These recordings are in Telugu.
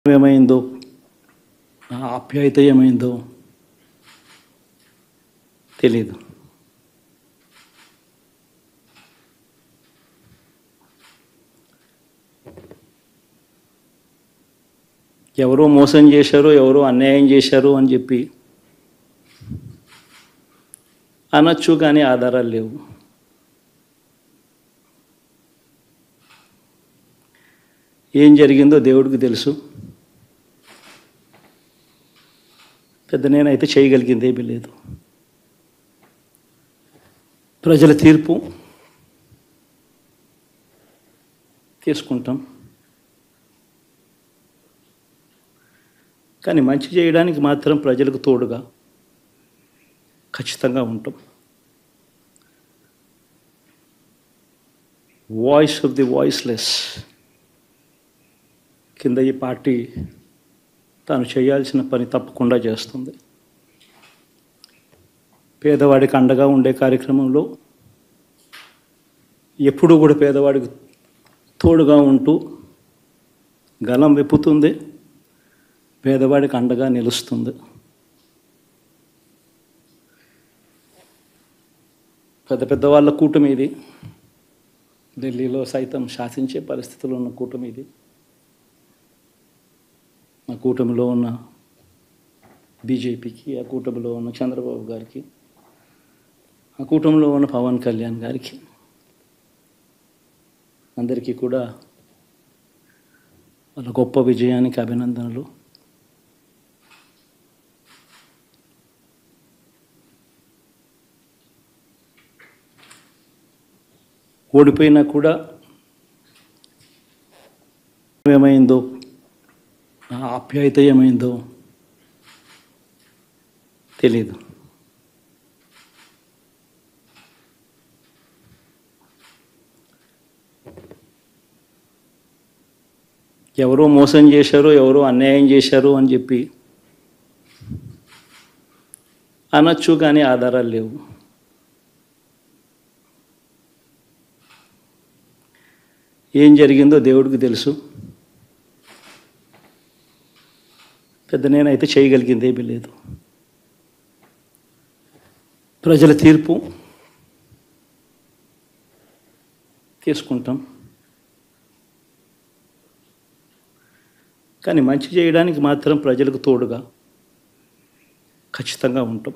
ఏమైందో, ఆ ఆప్యాయత ఏమైందో తెలీదు. ఎవరో మోసం చేశారు, ఎవరో అన్యాయం చేశారు అని చెప్పి అనొచ్చు, కానీ ఆధారాలు లేవు. ఏం జరిగిందో దేవుడికి తెలుసు. పెద్ద నేనైతే చేయగలిగింది ఏమీ లేదు. ప్రజల తీర్పు తీసుకుంటాం, కానీ మంచి చేయడానికి మాత్రం ప్రజలకు తోడుగా ఖచ్చితంగా ఉంటాం. వాయిస్ ఆఫ్ ది వాయిస్లెస్ కింద ఈ పార్టీ తాను చేయాల్సిన పని తప్పకుండా చేస్తుంది. పేదవాడికి అండగా ఉండే కార్యక్రమంలో ఎప్పుడూ కూడా పేదవాడికి తోడుగా ఉంటూ గలం విప్పుతుంది, పేదవాడికి అండగా నిలుస్తుంది. పెద్ద పెద్ద వాళ్ళ కూటమి ఇది. ఢిల్లీలో సైతం శాసించే పరిస్థితుల్లో ఉన్న కూటమి ఇది. ఆ కూటమిలో ఉన్న బీజేపీకి, ఆ కూటమిలో ఉన్న చంద్రబాబు గారికి, ఆ కూటమిలో ఉన్న పవన్ కళ్యాణ్ గారికి, అందరికీ కూడా వాళ్ళ గొప్ప విజయానికి అభినందనలు. ఓడిపోయినా కూడా ఏమైందో, ఆ ఆప్యాయత ఏమైందో తెలీదు. ఎవరో మోసం చేశారు, ఎవరో అన్యాయం చేశారు అని చెప్పి అనొచ్చు, కానీ ఆధారాలు లేవు. ఏం జరిగిందో దేవుడికి తెలుసు. పెద్ద నేనైతే చేయగలిగింది ఏమీ లేదు. ప్రజల తీర్పు తీసుకుంటాం, కానీ మంచి చేయడానికి మాత్రం ప్రజలకు తోడుగా ఖచ్చితంగా ఉంటాం.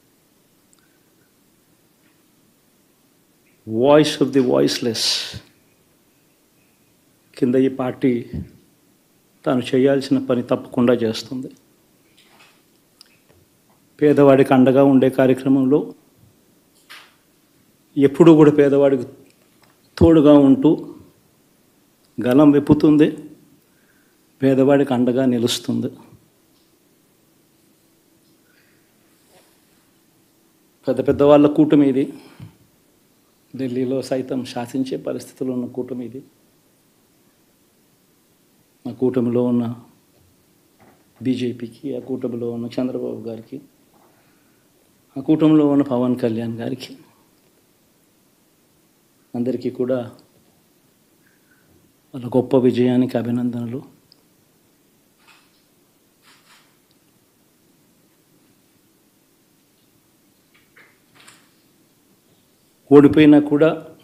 వాయిస్ ఆఫ్ ది వాయిస్లెస్ కింద ఈ పార్టీ తాను చేయాల్సిన పని తప్పకుండా చేస్తుంది. పేదవాడికి అండగా ఉండే కార్యక్రమంలో ఎప్పుడూ కూడా పేదవాడికి తోడుగా ఉంటూ గలం విప్పుతుంది, పేదవాడికి అండగా నిలుస్తుంది. పెద్ద పెద్ద వాళ్ళ కూటమి ఇది. ఢిల్లీలో సైతం శాసించే పరిస్థితుల్లో ఉన్న కూటమి ఇది. ఆ కూటమిలో ఉన్న బీజేపీకి, ఆ కూటమిలో ఉన్న చంద్రబాబు గారికి, ఆ కూటమిలో ఉన్న పవన్ కళ్యాణ్ గారికి, అందరికీ కూడా వాళ్ళ గొప్ప విజయానికి అభినందనలు. ఓడిపోయినా కూడా